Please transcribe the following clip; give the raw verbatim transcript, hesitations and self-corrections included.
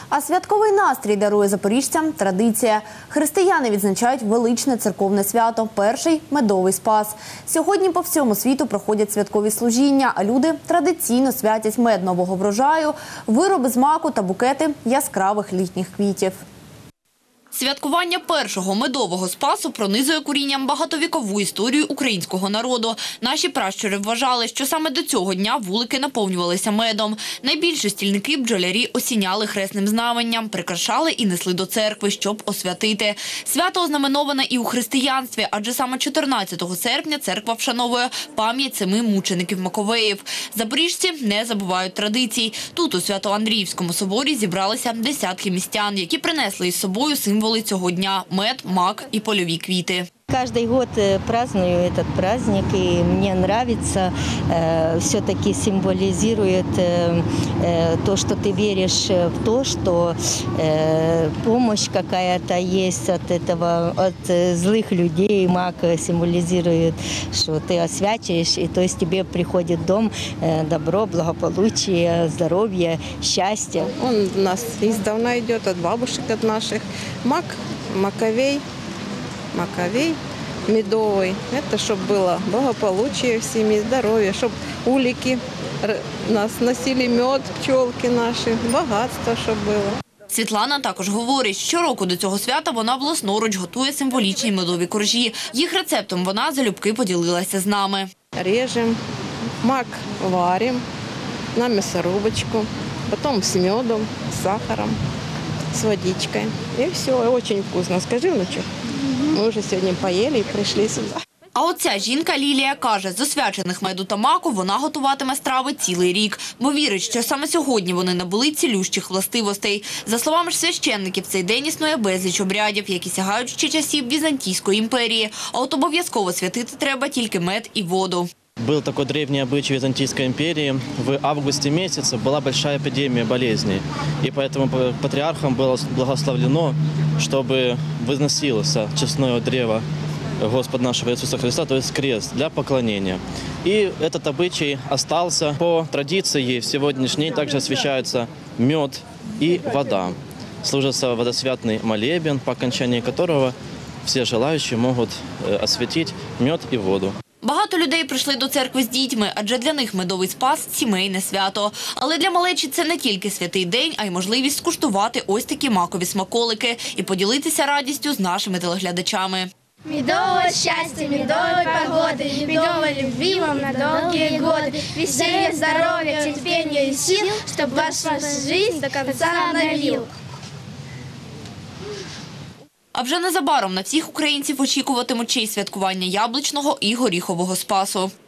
А святковий настрій дарує запоріжцям традиція. Християни відзначають величне церковне свято – перший медовий спас. Сьогодні по всьому світу проходять святкові служіння, а люди традиційно святять мед нового врожаю, вироби з маку та букети яскравих літніх квітів. Святкування першого медового спасу пронизує корінням багатовікову історію українського народу. Наші пращури вважали, що саме до цього дня вулики наповнювалися медом. Найбільше стільники бджолярі осіняли хресним знаменням, прикрашали і несли до церкви, щоб освятити. Свято ознаменоване і у християнстві, адже саме чотирнадцятого серпня церква вшановує пам'ять семи мучеників Маковеїв. Запоріжці не забувають традицій. Тут у Свято-Андріївському соборі зібралися десятки містян, які принесли із собою символи цього дня – мед, мак і польові квіти. Каждый год праздную этот праздник, и мне нравится, э, все-таки символизирует э, э, то, что ты веришь в то, что э, помощь какая-то есть от этого, от злых людей. Маг символизирует, что ты освячиваешь, и то есть тебе приходит в дом э, добро, благополучие, здоровье, счастье. Он у нас издавна идет от бабушек, от наших. Мак, маковей. Маковей медовый. Это чтобы было благополучие в семье, здоровье, чтобы улики нас носили мед, пчелки наши, богатство, чтобы было. Світлана також говорить, щороку до цього свята вона власноруч готує символічні медові коржі. Їх рецептом вона залюбки поділилася з нами. Режем, мак варим на мясорубочку, потом с медом, с сахаром, с водичкой. И все, очень вкусно. Скажи, внучок. Ми вже сьогодні поїли і прийшли сюди. А оця жінка Лілія каже, з освячених меду та маку вона готуватиме страви цілий рік, бо вірить, що саме сьогодні вони набули цілющих властивостей. За словами ж священників, цей день існує безліч обрядів, які сягають ще часів Візантійської імперії. А от обов'язково святити треба тільки мед і воду. Был такой древний обычай Византийской империи. В августе месяце была большая эпидемия болезней. И поэтому патриархам было благословлено, чтобы выносилось честное древо Господа нашего Иисуса Христа, то есть крест, для поклонения. И этот обычай остался. По традиции в сегодняшний день также освящается мед и вода. Служится водосвятный молебен, по окончании которого все желающие могут освятить мед и воду. Багато людей прийшли до церкви з дітьми, адже для них медовий спас – сімейне свято. Але для малечі це не тільки святий день, а й можливість скуштувати ось такі макові смаколики і поділитися радістю з нашими телеглядачами. Медового счастья, медовой погоды, медовой любви вам на долгие годы, веселья, здоровья, терпения и сил, чтобы ваша жизнь до конца обновил. А вже незабаром на всіх українців очікуватимуть ще й святкування яблучного і горіхового спасу.